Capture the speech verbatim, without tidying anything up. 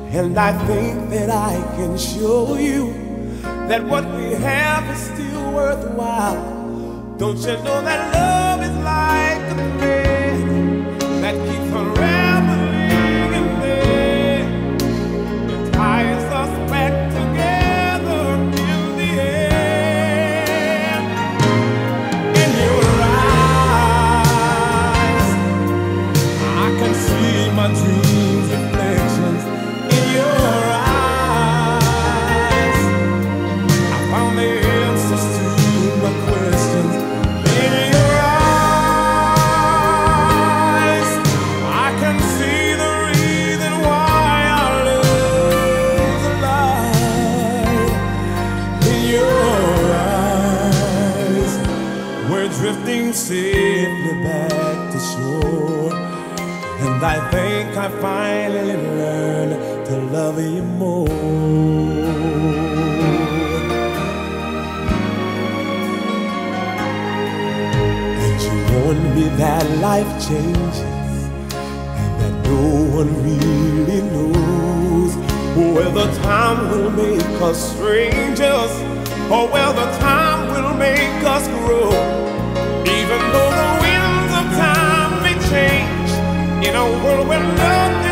And I think that I can show you that what we have is still worthwhile. Don't you know that love is like a thread that keeps unraveling in there? It ties us back together in the end. In your eyes, I can see my dreams reflections. In your eyes, I found the answers to my questions. In your eyes, I can see the reason why our love's alive. In your eyes, we're drifting safely back to shore. And I think I finally learned to love you more. And you warned me that life changes and that no one really knows whether time will make us strangers or whether time will make us grow. Even though the winds of time may change in a world where nothing